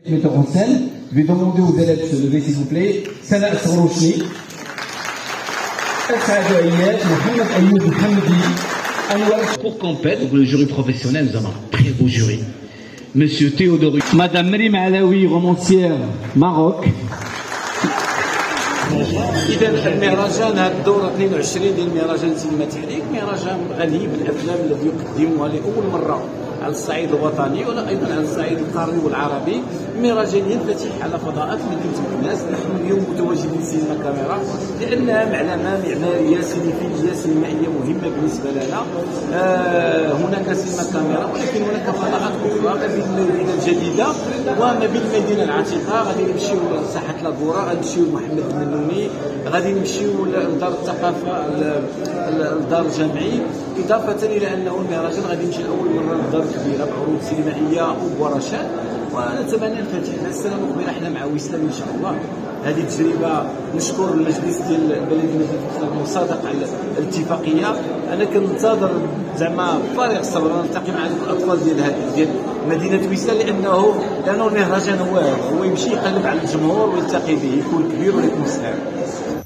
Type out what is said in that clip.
metteur en scène. Je vais demander aux élèves de se lever s'il vous plaît. Sana Sorochni, Mohamed Ayoub Mohamedi, Anwar. Pour compète, donc le jury professionnel, nous avons un très beau jury. Monsieur Théodorus. Madame Merim Alaoui, romancière, Maroc. إذا المهرجان هذا الدورة 22 ديال المهرجان السينماتيك مهرجان غني بالأفلام الذي يقدمها لأول مرة على الصعيد الوطني ولا أيضا على الصعيد القاري والعربي. مهرجان ينفتح على فضاءات مدينة الناس. نحن اليوم متواجدين سينما كاميرا لأنها معلمة معمارية سينفيلية سينمائية مهمة بالنسبة لنا. هناك سينما كاميرا ولكن هناك فضاءات أخرى ما بين المدينة الجديدة وما بين المدينة العتيقة. غادي نمشيو لساحة لاكورا، غادي نمشيو لمحمد المنوني، غادي نمشيو لدار الثقافة الدار الجامعي، إضافة إلى أنه المهرجان غادي يمشي لأول مرة لدار كبيرة بعروض سينمائية وورشات. ونتمنى الفتح السنة المقبلة حنا مع وسلام إن شاء الله. هذه تجربة نشكر المجلس ديال بلدية مدينة وصادق على الاتفاقية. أنا كنتظر زعما فارغ الصبر نلتقي مع الأطفال ديال مدينة وسلام لأنه المهرجان هو يمشي يقلب على الجمهور ويلتقي به، يكون كبير ويكون سهل.